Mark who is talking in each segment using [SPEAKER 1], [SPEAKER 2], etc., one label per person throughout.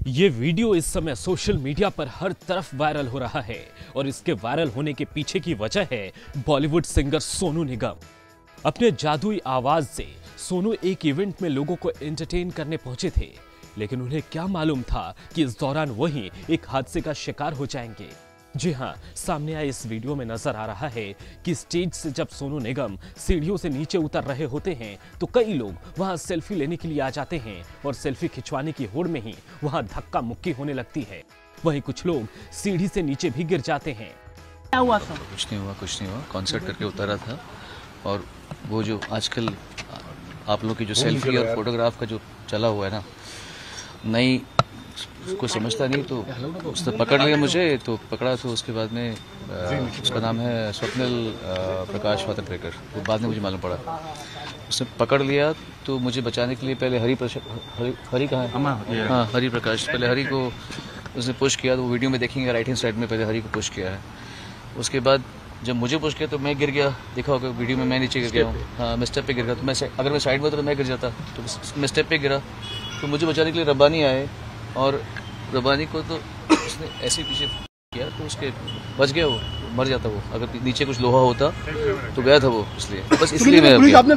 [SPEAKER 1] ये वीडियो इस समय सोशल मीडिया पर हर तरफ वायरल हो रहा है और इसके वायरल होने के पीछे की वजह है बॉलीवुड सिंगर सोनू निगम। अपने जादुई आवाज से सोनू एक इवेंट में लोगों को एंटरटेन करने पहुंचे थे, लेकिन उन्हें क्या मालूम था कि इस दौरान वही एक हादसे का शिकार हो जाएंगे। जी हां, सामने आए इस वीडियो में नजर आ रहा है कि स्टेज से जब सोनू निगम सीढ़ियों से नीचे उतर रहे होते हैं तो कई लोग वहां सेल्फी लेने के लिए आ जाते हैं और सेल्फी खिंचवाने की होड़ में ही वहां धक्का मुक्की होने लगती है। वहीं कुछ लोग सीढ़ी से नीचे भी गिर जाते हैं।
[SPEAKER 2] क्या हुआ सर?
[SPEAKER 3] कुछ नहीं हुआ। कॉन्सर्ट करके उतरा था और वो जो आजकल आप लोग की जो सेल्फी और फोटोग्राफ का जो चला हुआ है ना, नई उसको समझता नहीं तो उसने पकड़ लिया मुझे, तो पकड़ा तो उसके बाद में उसका नाम है स्वप्निल प्रकाश वातरपेकर। वो बाद में मुझे मालूम पड़ा। उसने पकड़ लिया तो मुझे बचाने के लिए पहले हरी कहाँ है? हाँ, हरी प्रकाश। पहले हरी को उसने पुश किया, तो वो वीडियो में देखेंगे राइट हैंड साइड में पहले हरी को पुश किया है। उसके बाद जब मुझे पुश किया तो मैं गिर गया, देखा होगा वीडियो में मैं नीचे गिर गया हूँ। हाँ, मैं स्टेप पे गिर गया। तो अगर मैं साइड में तो मैं गिर जाता, तो मैं स्टेप पे गिरा। तो मुझे बचाने के लिए रब्बानी आए और रब्बानी को तो उसने ऐसे पीछे किया तो उसके बच गया, वो मर जाता। वो अगर नीचे कुछ लोहा होता तो गया था वो, इसलिए बस इसलिए मैं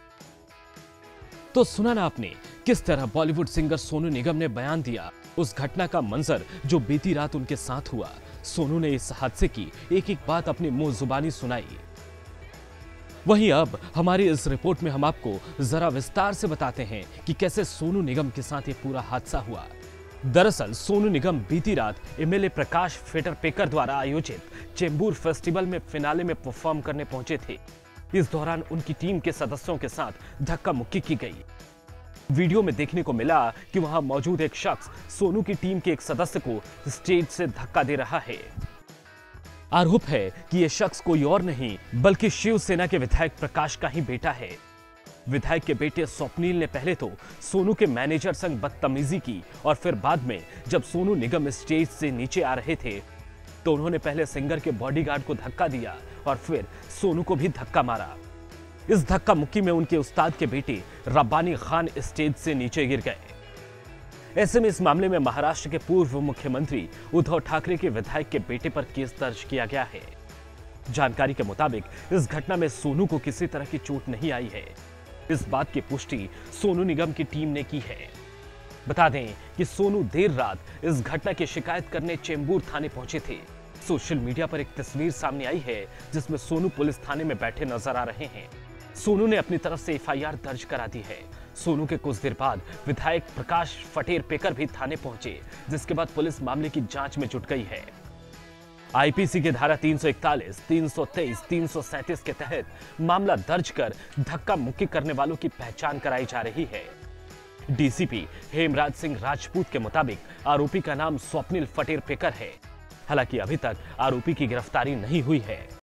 [SPEAKER 1] तो सुना ना आपने किस तरह बॉलीवुड सिंगर सोनू निगम ने बयान दिया उस घटना का मंजर जो बीती रात उनके साथ हुआ। सोनू ने इस हादसे की एक एक बात अपनी मुंह जुबानी सुनाई। वहीं अब हमारी इस रिपोर्ट में हम आपको जरा विस्तार से बताते हैं कि कैसे सोनू निगम के साथ ये पूरा हादसा हुआ। दरअसल सोनू निगम बीती रात एमएलए प्रकाश फेटरपेकर द्वारा आयोजित चेंबूर फेस्टिवल में फिनाले में परफॉर्म करने पहुंचे थे। इस दौरान उनकी टीम के सदस्यों के साथ धक्का मुक्की की गई। वीडियो में देखने को मिला कि वहां मौजूद एक शख्स सोनू की टीम के एक सदस्य को स्टेज से धक्का दे रहा है। आरोप है कि यह शख्स कोई और नहीं बल्कि शिवसेना के विधायक प्रकाश का ही बेटा है। विधायक के बेटे स्वप्निल ने पहले तो सोनू के मैनेजर संग बदतमीजी की और फिर बाद में जब सोनू निगम स्टेज से नीचे आ रहे थे तो उन्होंने पहले सिंगर के बॉडीगार्ड को धक्का दिया और फिर सोनू को भी धक्का मारा। इस धक्का मुक्की में उनके उस्ताद के बेटे रब्बानी खान स्टेज से नीचे गिर गए। ऐसे में इस मामले में महाराष्ट्र के पूर्व मुख्यमंत्री उद्धव ठाकरे के विधायक के बेटे पर केस दर्ज किया गया है। जानकारी के मुताबिक इस घटना में सोनू को किसी तरह की चोट नहीं आई है। इस बात की पुष्टि सोनू निगम की टीम ने की है। बता दें कि सोनू देर रात इस घटना की शिकायत करने चेंबूर थाने पहुंचे थे। सोशल मीडिया पर एक तस्वीर सामने आई है जिसमें सोनू पुलिस थाने में बैठे नजर आ रहे हैं। सोनू ने अपनी तरफ से एफआईआर दर्ज करा दी है। सोनू के कुछ देर बाद विधायक प्रकाश फटेरपेकर भी थाने पहुंचे, जिसके बाद पुलिस मामले की जांच में जुट गई है। आईपीसी की धारा 341, 323, 337 के तहत मामला दर्ज कर धक्का मुक्की करने वालों की पहचान कराई जा रही है। डीसीपी हेमराज सिंह राजपूत के मुताबिक आरोपी का नाम स्वप्निल फटेरपेकर है। हालांकि अभी तक आरोपी की गिरफ्तारी नहीं हुई है।